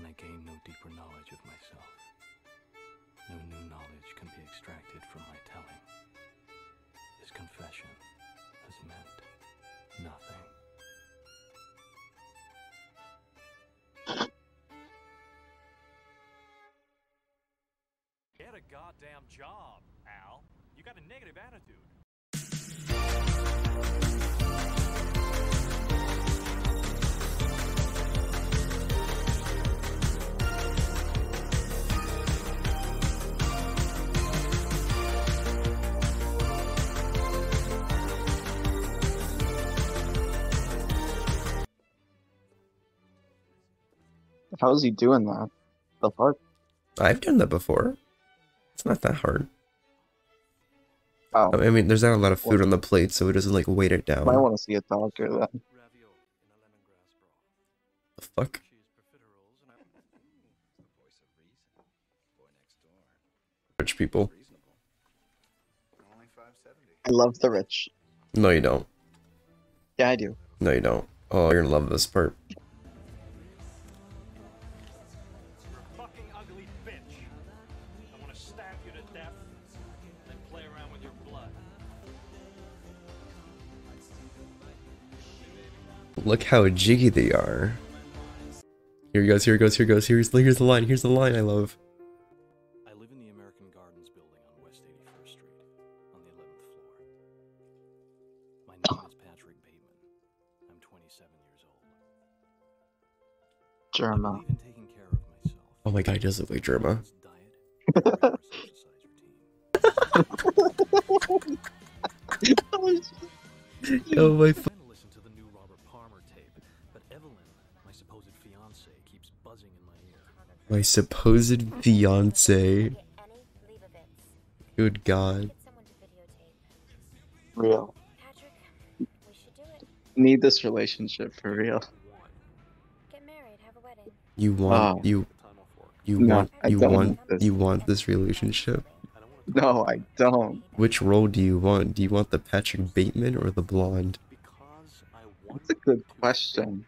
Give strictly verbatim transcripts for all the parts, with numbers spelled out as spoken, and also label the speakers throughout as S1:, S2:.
S1: I gain no deeper knowledge of myself. No new knowledge can be extracted from my telling. This confession has meant nothing. Get a goddamn job, Al. You got a negative attitude.
S2: How is he doing that? The fuck?
S3: I've done that before. It's not that hard.
S2: Oh.
S3: I mean, there's not a lot of food on the plate, so it doesn't like weight it down.
S2: I want to see a doctor then.
S3: The fuck? Rich people.
S2: I love the rich.
S3: No, you don't.
S2: Yeah, I do.
S3: No, you don't. Oh, you're gonna love this part. Look how jiggy they are. Here he goes, here he goes, here he goes, here's, here's the line, here's the line I love.
S1: I live in the American Gardens building on West eighty-first Street, on the eleventh floor. My name is Patrick Bateman. I'm twenty-seven years old.
S2: Germa.
S1: I believe in taking care of myself.
S3: Oh my god, he does look like Germa. Oh my f- My supposed fiance. Good god.
S2: Real. Need this relationship for real.
S3: You want
S2: Oh.
S3: you you
S2: No,
S3: want
S2: I
S3: you
S2: don't
S3: want
S2: want this.
S3: you want this relationship?
S2: No, I don't.
S3: Which role do you want? Do you want the Patrick Bateman or the blonde?
S2: That's a good question.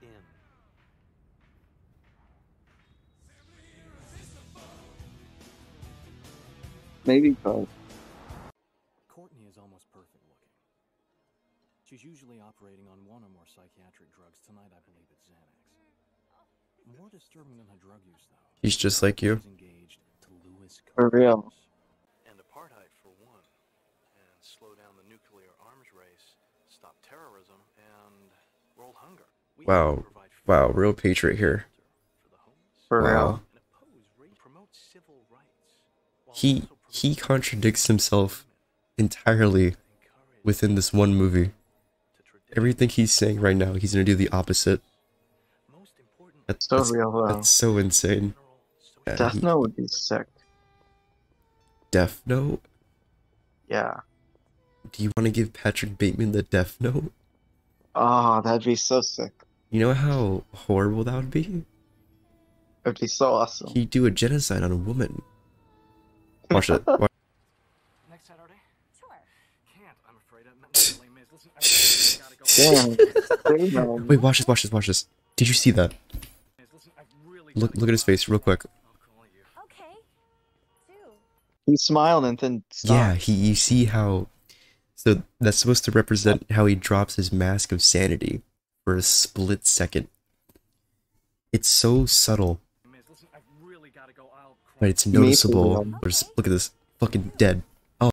S2: Maybe both.
S1: Courtney is almost perfect looking. She's usually operating on one or more psychiatric drugs. Tonight, I believe it's Xanax. More disturbing than her drug use, though.
S3: He's just like you.
S1: She's engaged to Louis
S2: For real.
S1: and apartheid for one, and slow down the nuclear arms race, stop terrorism, and world hunger. We
S3: Wow.
S1: provide food
S3: Wow, real patriot here.
S1: for the homeless,
S2: For
S3: Wow.
S2: real.
S1: and oppose rape, promote civil rights, while
S3: He
S1: also
S3: he
S1: promoting
S3: contradicts himself entirely within this one movie. Everything he's saying right now, he's gonna do the opposite. That's,
S2: So
S3: that's,
S2: real, though.
S3: that's so insane. Yeah,
S2: Death
S3: he-
S2: Note would be sick.
S3: Death Note?
S2: Yeah.
S3: Do you want to give Patrick Bateman the Death Note?
S2: Oh, that'd be so sick.
S3: You know how horrible that would be?
S2: It'd be so awesome.
S3: He'd do a genocide on a woman. Watch it. Watch.
S1: Next Saturday? Sure. Can't, I'm afraid. I'm not lame is. Listen, I really gotta go.
S2: Damn. Damn.
S3: Wait, watch this, watch this, watch this. Did you see that?
S1: Listen, I really
S3: Look,
S1: gotta
S3: look at his
S1: go.
S3: face real quick.
S1: I'll call you.
S4: Okay. Do.
S2: He smiled and then stopped.
S3: Yeah, he. You see how? So that's supposed to represent how he drops his mask of sanity for a split second. It's so subtle,
S1: Listen, I really gotta go. I'll call
S3: but it's
S2: Me too,
S3: noticeable.
S2: man.
S3: But just look at this, fucking dead. Oh,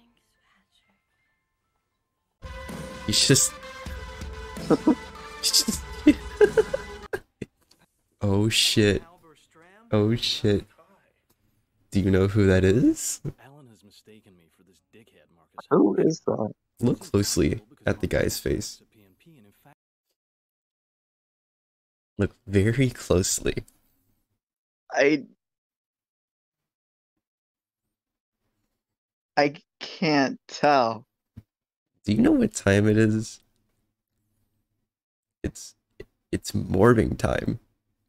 S4: Thanks, Patrick.
S3: he's just. he's just- oh shit! Oh shit! Do you know who that is?
S1: Alan has mistaken me for this dickhead, Marcus.
S2: Who is that?
S3: Look closely at the guy's face. Look very closely.
S2: I... I can't tell.
S3: Do you know what time it is? It's it's morning time.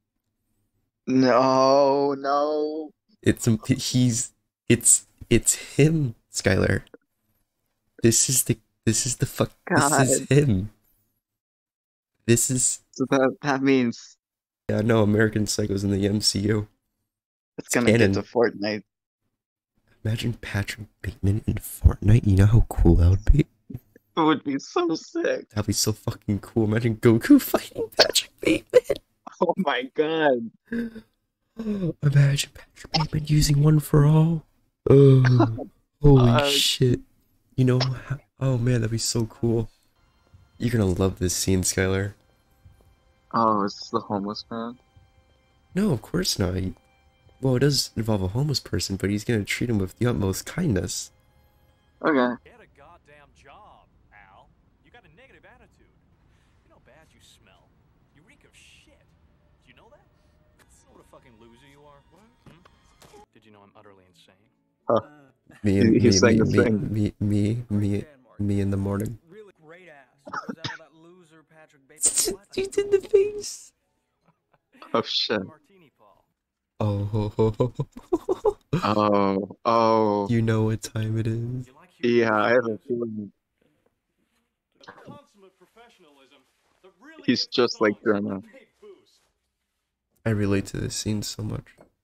S2: No, no.
S3: It's he's it's it's him, Skylar. This is the this is the fuck this is
S2: God.
S3: him. This is
S2: So that, that means
S3: Yeah, no, American Psycho's in the M C U.
S2: It's gonna
S3: canon.
S2: get to Fortnite.
S3: Imagine Patrick Bateman in Fortnite. You know how cool that would be?
S2: It would be so sick.
S3: That'd be so fucking cool. Imagine Goku fighting Patrick Bateman.
S2: Oh my god.
S3: Imagine Patrick Bateman using one for all. Oh, holy
S2: Uh,
S3: shit. You know how, oh man, that'd be so cool. You're gonna love this scene, Skylar.
S2: Oh, is this the homeless man?
S3: No, of course not. He- Well, it does involve a homeless person, but he's gonna treat him with the utmost kindness.
S2: Okay.
S1: Get a goddamn job, Al. You got a negative attitude. You know how bad you smell. You reek of shit. Do you know that? You know what a fucking loser you are? What? Hmm? Did you know I'm utterly insane?
S3: Me and
S2: He-
S3: me,
S2: he's
S3: me,
S2: saying the
S3: me,
S2: thing.
S3: me, me, me, me in the morning.
S1: Really great ass. Was that all that loser Patrick Bateman? What?
S3: He's in the face.
S2: Oh shit.
S1: Martini, Paul.
S3: Oh, ho, ho, ho, ho.
S2: Oh, oh.
S3: You know what time it is.
S1: You like human
S2: Yeah, I have a
S1: beings?
S2: feeling
S1: The consummate professionalism that really
S2: he's
S1: gets
S2: just like
S1: results.
S2: Jonah.
S1: Big boost.
S3: I relate to this scene so much.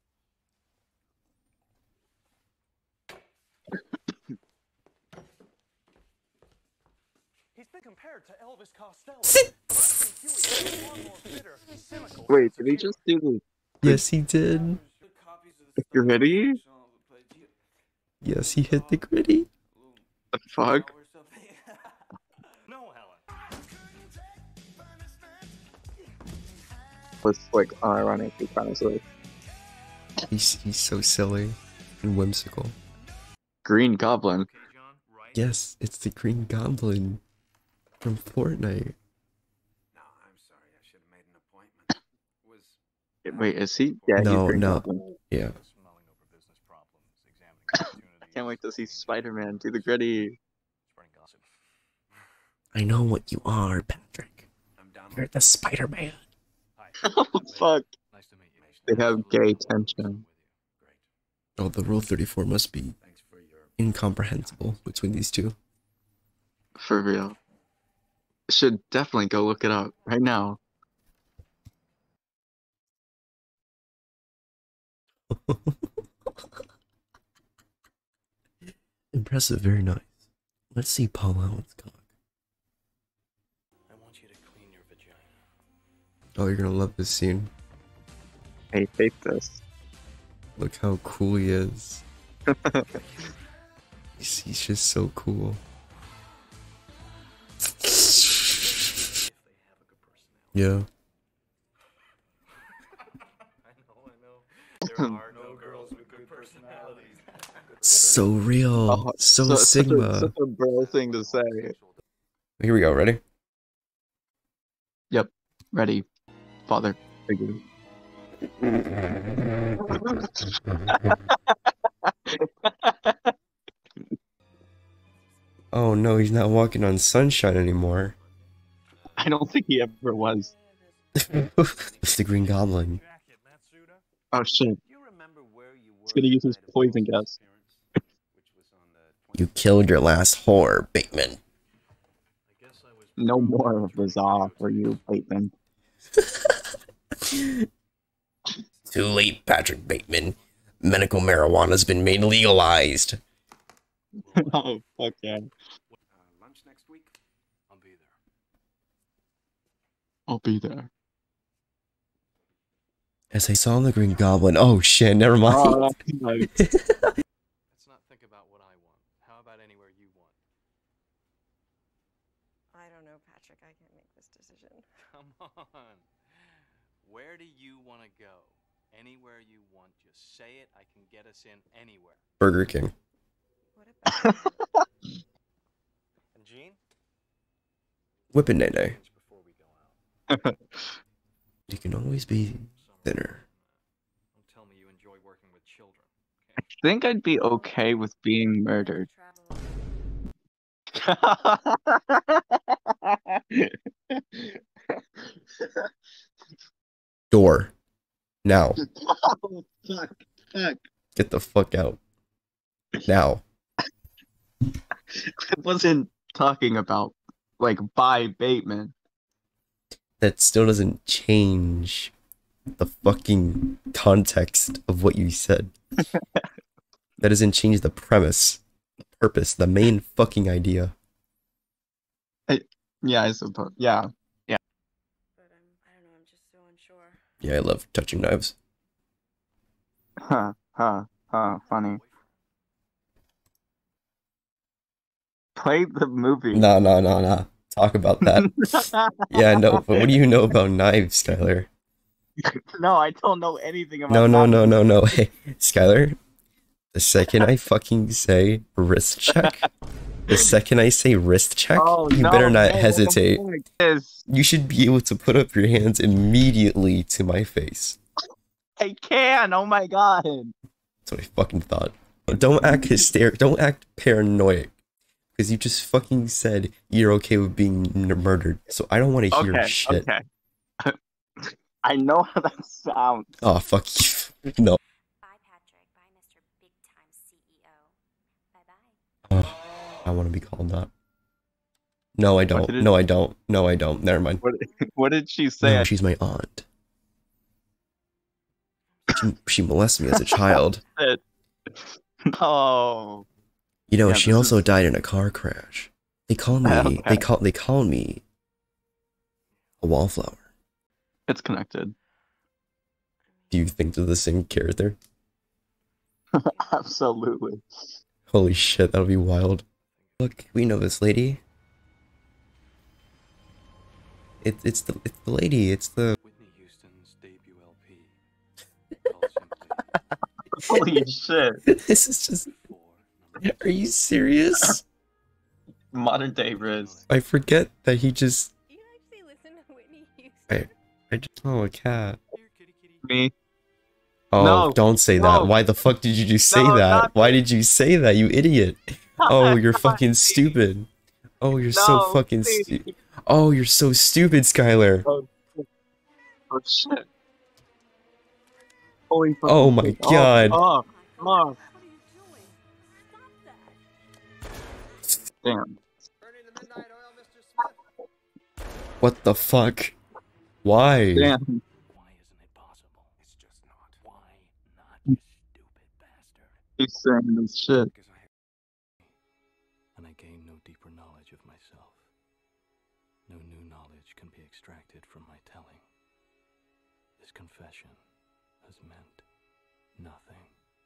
S1: He's been compared to Elvis Costello. but I think Huey is far more bitter, cynical,
S2: Wait,
S1: and
S2: did he just do the
S3: Yes, he did.
S2: gritty?
S3: Yes, he hit the gritty.
S2: The fuck?
S1: No, Helen.
S2: Was like unironically kind of silly.
S3: He's he's so silly and whimsical.
S2: Green Goblin.
S1: Okay, John, right?
S3: Yes, it's the Green Goblin from Fortnite.
S5: No, I'm sorry. I should have made an appointment. Was
S2: Wait, is he? Yeah,
S3: No,
S2: he's Green
S3: no.
S2: Goblin.
S3: Yeah.
S1: Smelling over business problems, examining
S2: I can't wait to see Spider-Man do the gritty.
S1: Spreading gossip.
S3: I know what you are, Patrick.
S5: I'm down.
S3: You're the Spider-Man.
S1: Hi.
S2: Oh fuck.
S1: Nice to meet you.
S2: They have gay tension.
S5: Great.
S3: Oh, the Rule thirty-four must be
S5: Thanks for your
S3: incomprehensible between these two.
S2: For real. Should definitely go look it up right now.
S3: Impressive, very nice. Let's see Paul Allen's cock.
S1: I want you to clean your vagina.
S3: Oh, you're gonna love this scene.
S2: Hey, tape this.
S3: Look how cool he is. he's, he's just so cool.
S1: If they have a good personality.
S3: Yeah.
S1: I know, I know. There are no girls with good personalities.
S3: So real.
S2: Oh,
S3: so
S2: su- such a-
S3: Sigma.
S2: Such a bro thing to say.
S3: Here we go, ready?
S2: Yep. Ready. Father. Figure.
S3: Oh no, he's not walking on sunshine anymore.
S2: I don't think he ever was.
S3: It's the Green Goblin.
S1: Jacket, that suit up?
S2: Oh shit.
S5: You remember where you were?
S2: He's gonna use his
S5: the night of
S2: poison
S5: Paul's
S2: gas.
S5: appearance, which was on the
S3: You killed your last whore, Bateman.
S1: I guess I was
S2: No more of the Zaw for you, Bateman.
S3: Too late, Patrick Bateman. Medical marijuana's been made legalized.
S2: Oh, fuck yeah.
S5: uh, lunch next week.
S1: I'll be there.
S2: I'll be there.
S3: As I saw the Green Goblin. Oh shit, never
S2: Oh,
S3: mind.
S2: that's nice.
S1: Let's not think about what I want. How about anywhere you want?
S4: I don't know, Patrick. I can't make this decision.
S1: Come on. Where do you want to go? Anywhere you want. Just say it. I can get us in anywhere.
S3: Burger King.
S4: What about
S1: And Gene?
S3: Whippin' Nay Nay.
S1: Before we go out.
S3: You can always be thinner.
S1: Don't tell me you enjoy working with children.
S2: I think I'd be okay with being murdered.
S3: Door. Now.
S2: Oh, fuck. Fuck.
S3: Get the fuck out. Now.
S2: I wasn't talking about, like, by Bateman.
S3: That still doesn't change the fucking context of what you said. That doesn't change the premise, the purpose, the main fucking idea.
S2: Yeah, I suppose. Yeah.
S4: But I'm, I don't know, I'm just so unsure.
S3: Yeah, I love touching knives.
S2: Huh. Huh. Huh. Funny. Play the movie.
S3: Nah, nah, nah, nah. Talk about that. Yeah, no, but what do you know about knives, Skylar?
S2: No, I don't know anything about.
S3: No, no,
S2: that.
S3: no, no, no. Hey, Skylar, the second I fucking say wrist check, the second I say wrist check,
S2: Oh,
S3: you
S2: no,
S3: better not
S2: no,
S3: hesitate.
S2: what the fuck is-
S3: You should be able to put up your hands immediately to my face.
S2: I can. Oh my god.
S3: That's what I fucking thought. Don't act hysteric. Don't act paranoid. Because you just fucking said you're okay with being n- murdered. So I don't want to hear
S2: Okay.
S3: shit.
S2: Okay. I know how that sounds.
S3: Oh, fuck you. No.
S6: Bye, Patrick. Bye, Mister Big Time C E O. Bye bye.
S3: Oh, I want to be called that. No, I
S2: What
S3: don't.
S2: did it-
S3: No, I don't. No, I don't. Never mind.
S2: What, what did she say?
S3: No, she's my aunt. She, she molested me as a child.
S2: Oh.
S3: You know,
S2: Yeah,
S3: she
S2: this
S3: also
S2: is-
S3: died in a car crash. They call me.
S2: Okay.
S3: They call. They call me a wallflower.
S2: It's connected.
S3: Do you think they're the same character?
S2: Absolutely.
S3: Holy shit, that'll be wild. Look, we know this lady. It, it's the it's the lady. It's the.
S5: Whitney Houston's debut L P. Called simply
S2: Holy shit.
S3: This is just.
S5: four, number
S3: Are you serious?
S2: Modern day Riz.
S3: I forget that he just.
S4: You actually listen to Whitney Houston?
S3: I, I just. Oh, a cat.
S5: Here, kitty, kitty.
S2: Me.
S3: Oh,
S2: No,
S3: don't say
S2: no.
S3: that. Why the fuck did you just say
S2: No,
S3: that?
S2: not
S3: Why
S2: me.
S3: did you say that, you idiot? Oh, you're
S2: Not
S3: fucking
S2: me.
S3: stupid. Oh, you're so
S2: No,
S3: fucking
S2: please.
S3: stupid. Oh, you're so stupid, Skylar.
S2: Oh, oh shit. Holy fucking
S3: Oh my
S2: shit.
S3: god.
S2: Oh, oh, oh,
S6: What are you doing? Stop that.
S2: damn.
S3: What the fuck? Why?
S2: Damn.
S5: Why isn't it possible? It's just not. Why not, you stupid bastard?
S2: He's saying this shit.
S5: Because I and I gain no deeper knowledge of myself. No new knowledge can be extracted from my telling. This confession has meant nothing.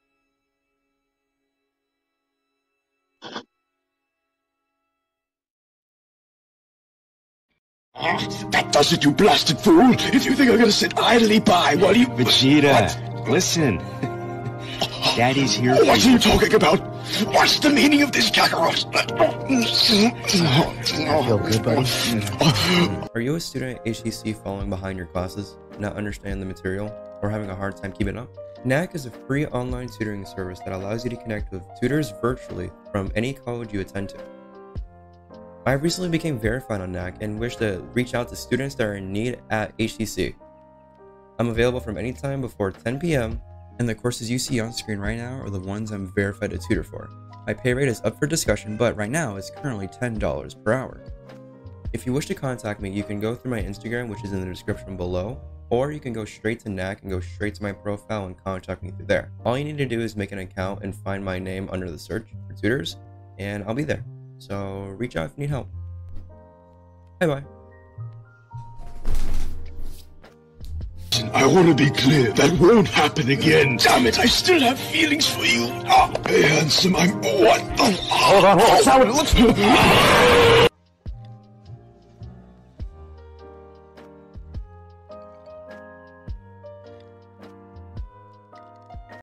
S7: That does it, you blasted fool! If you think I'm gonna sit idly by while you...
S8: Vegeta, listen. Daddy's here for
S7: What are
S8: you.
S7: you talking about? What's the meaning of this Kakarot?
S8: Feel good, buddy?
S3: Are you a student at H T C falling behind your classes, not understanding the material, or having a hard time keeping up? Knack is a free online tutoring service that allows you to connect with tutors virtually from any college you attend to. I recently became verified on Knack and wish to reach out to students that are in need at H T C. I'm available from any time before ten p m, and the courses you see on screen right now are the ones I'm verified to tutor for. My pay rate is up for discussion, but right now it's currently ten dollars per hour. If you wish to contact me, you can go through my Instagram, which is in the description below, or you can go straight to Knack and go straight to my profile and contact me through there. All you need to do is make an account and find my name under the search for tutors, and I'll be there. So reach out if you need help. Bye bye.
S7: I want to be clear, that won't happen again. Damn it, I still have feelings for you. Oh, hey, handsome, I'm... What the... Hold on, hold on, that's not what it looks...